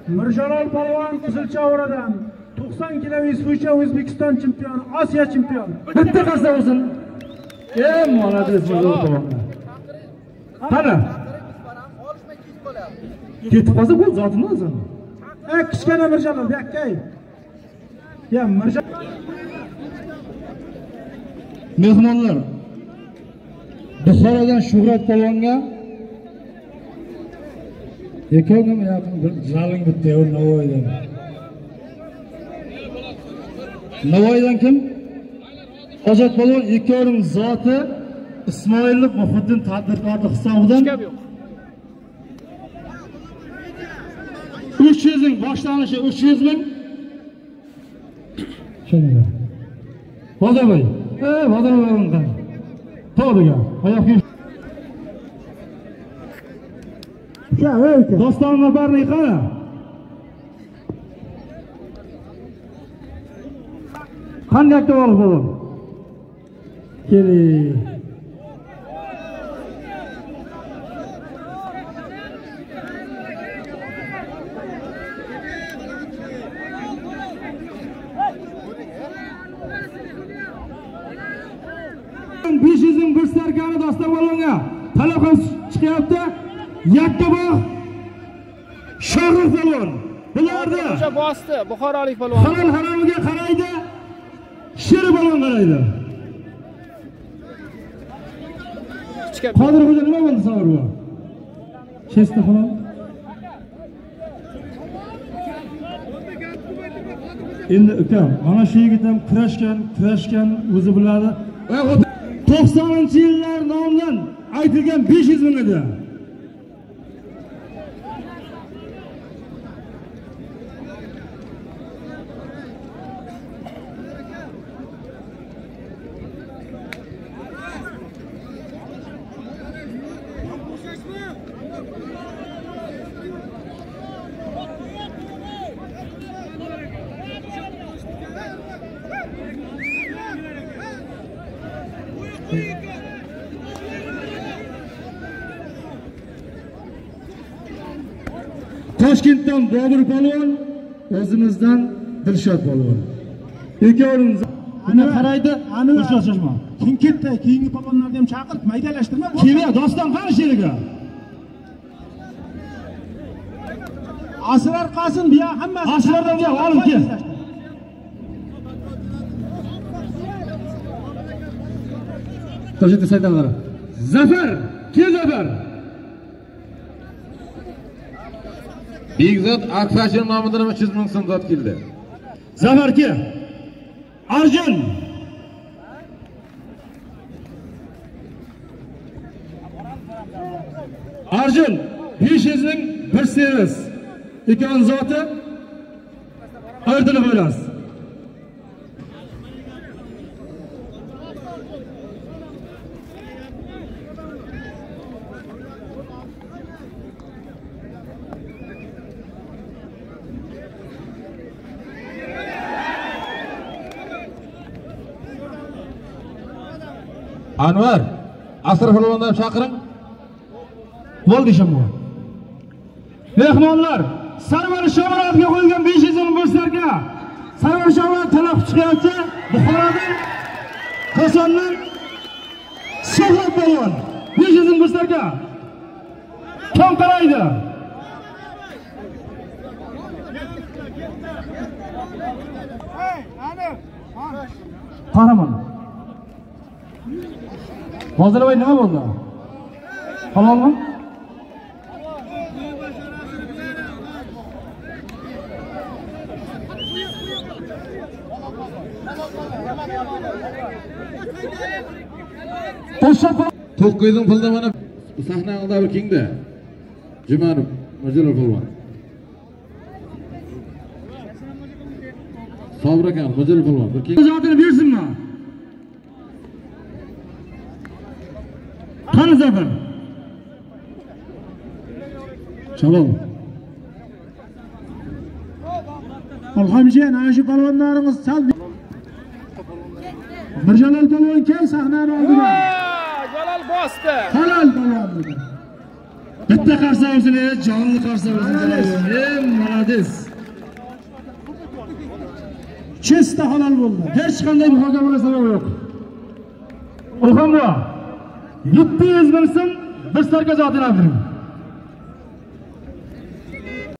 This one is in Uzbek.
Mirjalol Polvon Qizilchovradan 90 kg bo'yicha O'zbekiston chempioni, Osiyo chempioni. Bitta qarsa bo'lsin. Молодец, Mirjalol Polvon. Qani? Ketib qolsa bu zotini o'zi. Kichkina Mirjalol, yakkay. Ya Mirjalol. Mehmonlar. Buxorodan Shuhrat Polvonga ekonom yaqin bir jaling bitta Navoiydan. Navoiydan kim? Ozod Polvon ekonom zoti Ismoilov Muhiddin tadbirkori hisobidan 300 ming boshlanishi 300 ming. Shunday. Bozorbay. Bozorbay. To'g'riga. Oyoq Dostonlar barni qara. Qanday to'g'ri bo'ldi? Keling. Beshizning bir sarkani Doston Polvonga talab chiqyapti. Yakkabog' Shohrux Polvon. Bularda o'sha bosdi, buxorolik polvon. Haromiga qaraydi. Sheri Polvon qaraydi. Qodirxo'ja nima bo'ldi savr bu? Chesta Polvon. Endi ukam, mana shu yigit ham kurashgan o'zi biladi. 90-yillar nomidan aytilgan 500 ming edi. Toshkentdan Bobur Polvon, o'zimizdan Dilshod Polvon. Ikkovimiz ana qaraydi, shoshma. Kim ketdi? Keyingi polvonlarni ham chaqirib, maydalashtirma. Kimga Doston qani sheriga? Asrar Qasim bu hammasi. Asrardan ham olib kel. Toshkentda saydanlar. Zafar, kel Zafar. Begzod Akfashir nomidan 300 ming so'm zot keldi. Zafarga Arjun. Arjun 500 ming bir servis. Ikon zoti Ardil bo'lasiz. Anvar, Asr Polvondan chaqiring. Bo'ldi shamu. Mehmonlar, Sarvar Shomurodga qo'yilgan 500 ming bo'slarga Sarvar Shomurod talab chiqyapti. Buxorodan Kosondan Shuhrat Polvon 500 ming bo'slarga kim qaraydi? Qahramon. Bozorbay nima bo'ldi? Halolmi? To'qqizning pulda mana sahna oldida bir kengda. Jumanov, Mirjalol Polvon. Sabr ekan, Mirjalol Polvon. Bir keng Zotini bersinmi? Qani Zafar? Shalom. Alhamdulillah, ana shu polvonlarimiz sal Mirjalol Polvon kel sahnani oldiga. Jalol bosdi. Halol polvon dedi. Bitta qarsa o'zini, jonli qarsa o'zini. Aziz. Chesta halol bo'ldi. Hech qanday muhokama sabab yo'q. O'xan bu. 700 ming so'm bir sarga zotini oldiring.